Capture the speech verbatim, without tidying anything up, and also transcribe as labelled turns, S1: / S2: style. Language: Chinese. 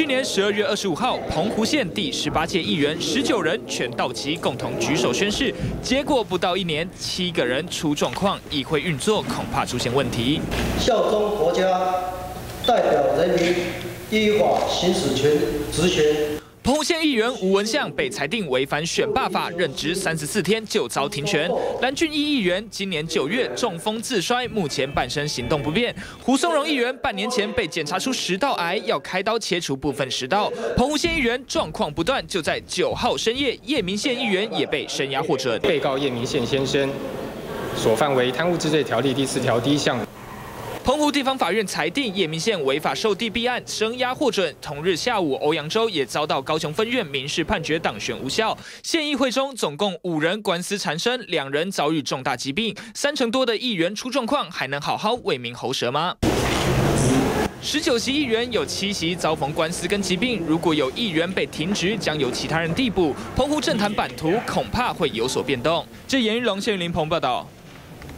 S1: 去年十二月二十五号，澎湖县第十八届议员十九人全到齐，共同举手宣誓。结果不到一年，七个人出状况，议会运作恐怕出现问题。
S2: 效忠国家，代表人民，依法行使权职权。
S1: 澎湖县议员吴文相被裁定违反选罢法，任职三十四天就遭停权。蓝俊义议员今年九月中风自衰，目前半身行动不便。胡松荣议员半年前被检查出食道癌，要开刀切除部分食道。澎湖县议员状况不断，就在九号深夜，叶明宪议员也被声押获准。
S3: 被告叶明宪先生所犯为贪污治罪条例第四条第一项。
S1: 澎湖地方法院裁定叶明宪违法受地弊案声押获准。同日下午，欧阳州也遭到高雄分院民事判决党选无效。县议会中总共五人官司缠身，两人遭遇重大疾病，三成多的议员出状况，还能好好为民喉舌吗？ 十九席议员有七席遭逢官司跟疾病，如果有议员被停职，将由其他人递补。澎湖政坛版图恐怕会有所变动。这严玉龙、谢云林澎报道。